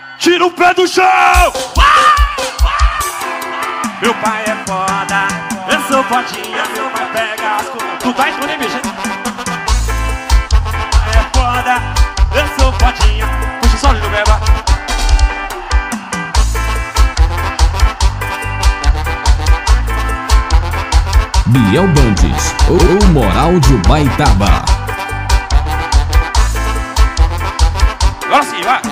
Tira o pé do chão! Meu pai é foda, eu sou fodinha, meu pai pega as coisas. Tu tá escondendo, gente? Meu pai é foda, eu sou fodinha. Puxa o som do beba. Biel Bandes, o Moral de Ubaitaba. Agora sim, vai!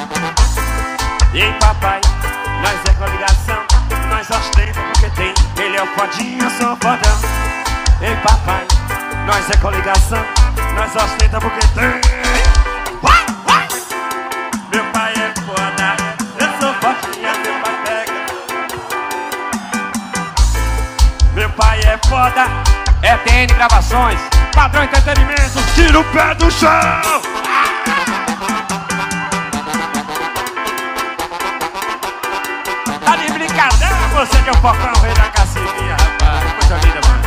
Ei papai, nós é coligação, nós ostenta porque tem. Ele é o fodinho, eu sou o fodão. Ei papai, nós é coligação, nós ostenta porque tem. Vai, vai! Meu pai é foda, eu sou fodinha, meu pai pega. Meu pai é foda, é TN Gravações, Padrão Entretenimento, tira o pé do chão! Tá de brincadeira, você que é o focão, rei da cacimbinha, rapaz. Coisa linda, mano.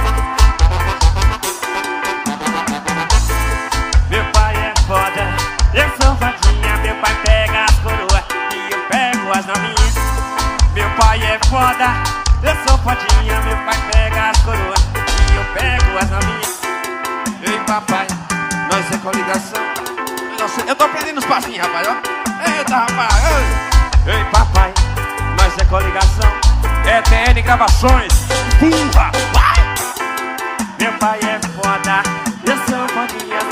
Meu pai é foda, eu sou fadinha. Meu pai pega as coroas e eu pego as novinhas. Meu pai é foda, eu sou fadinha. Meu pai pega as coroas e eu pego as novinhas. Ei papai, nós é coligação. Eu tô perdendo os passinhos, rapaz, ó. Eita, rapaz. Ei papai, nós é coligação, é TN Gravações. Burra, vai! Meu pai é foda, eu sou fodinha.